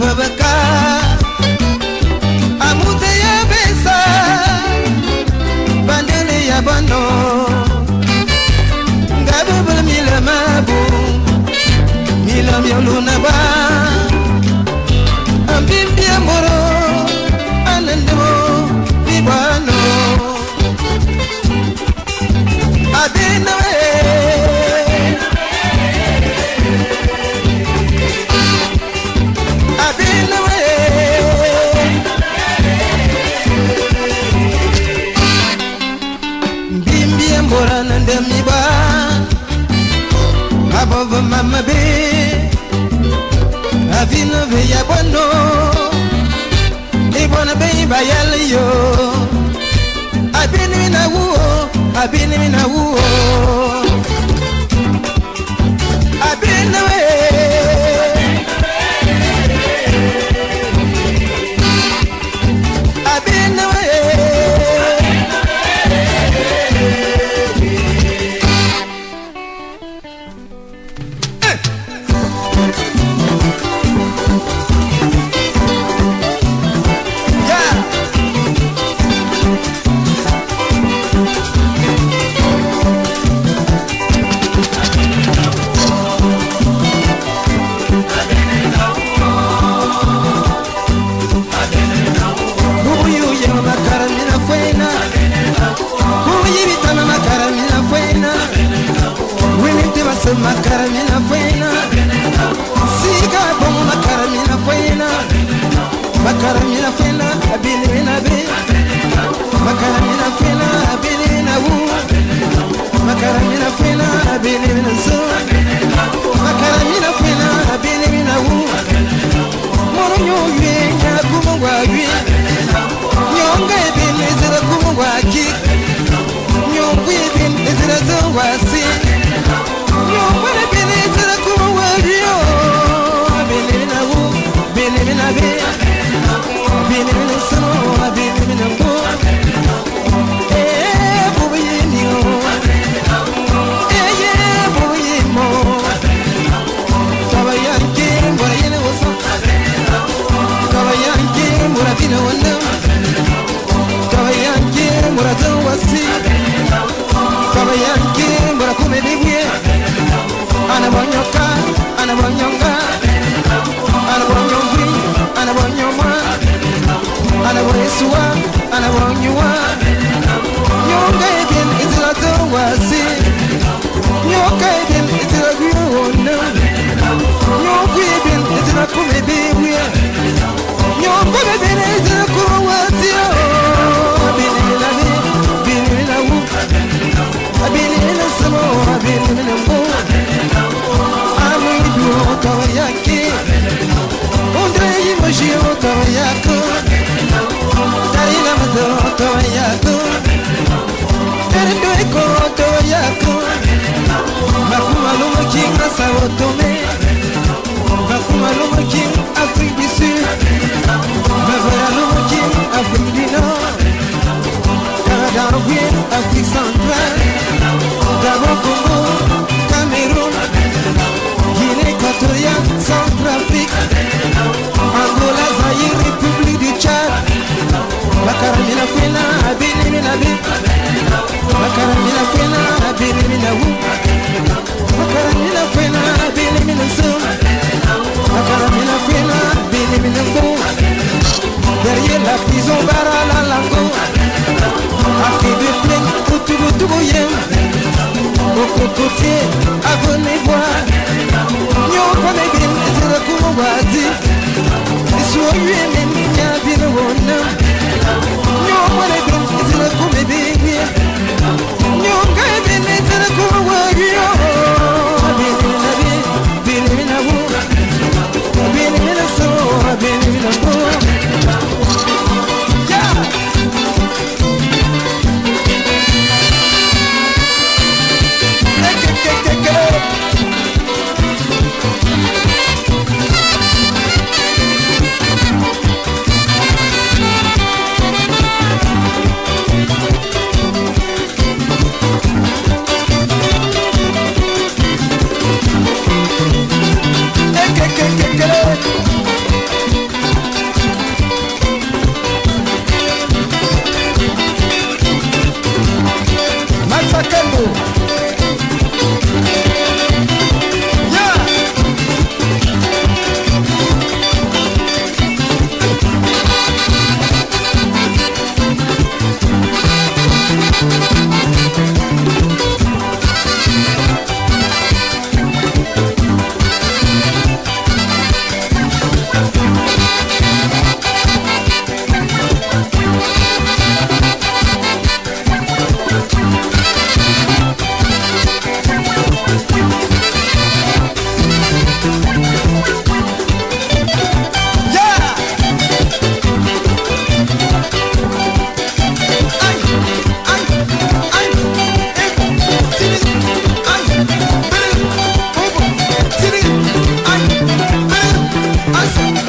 pabaka amute ya besa bandele ya bano ngabul mila mabu mila mioluna ba ambia moro anandemo bibano adena mi ba above mama be avino ve ya bono e bona be ba yale yo abini na wo abini na wo abini we abini we Macaramina fuena, siga bom macaramina fuena, macaramina fuena, abilina be, macaramina fuena, abilina wu, macaramina fuena, abilina so, macaramina fuena, abilina wu, moro nyonge ya kumwa wi, nyonge bin ezra kumwa ki, nyonge bin ezra zwa si. Yo, wanna be to the cool world, yo. I've been living a woo, been living a bit, been living a snow, I've been living a pool. Eh, boy, you. Eh, yeah, boy, more. Kawayan came, what I know was Kawayan came, what I didn't know. Kawayan came, what I don't was see. Kawayan came, what I couldn't be here. Anabonyoka, anabonyonga, anabonyongwi, anabonyoma, anaboyesua, anabonyua. Nyonga ebien izirato wasi, nyoka ebien iziragwiona, nyongwi ebien izirakumebewe, nyonga ebien izirakuwatio. Abilinabe, bilinawu, abilinasamo, abilinambo. Tawayaki, Ondrei Mojio Tawayaku, Tarina Mazo Tawayaku, Terendueko Tawayaku, Makumaluma King Sao Tome, Makumaluma King Afrique du Sud, Makumaluma King Afrique du Nord, Canada Wien Afrique centrale, Gabon Congo, Cameroun, Équatorial, Centrafrique, Angola, Zaïre, République du Tchad, Macaramina Fena, Abilimina Bi, Macaramina Fena, Abilimina Wu, Macaramina Fena, Abilimina Sou, Macaramina Fena, Abilimina Bou, derrière la prison Barala Lango, Akibi Plein, Koutouboutoubouyen, au côté, abonnez-vous. Nyo kone bin ezra kumwati Iswo yene nya bin wona Nyo kone bin ezra kumebege Nyo kone bin ezra kumwari Bin nabi bin minawu Bin minaso bin minawu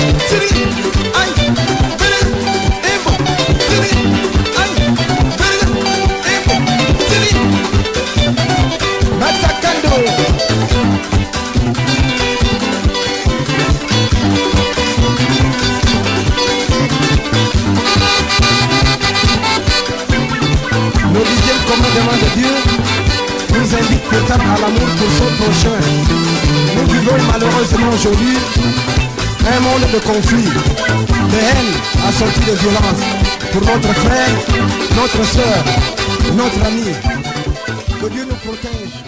commandement de Dieu nous invite pourtant à l'amour pour son prochain. Nous vivons malheureusement aujourd'hui un monde de conflit, de haine assorti de violence pour notre frère, notre soeur, notre ami. Que Dieu nous protège.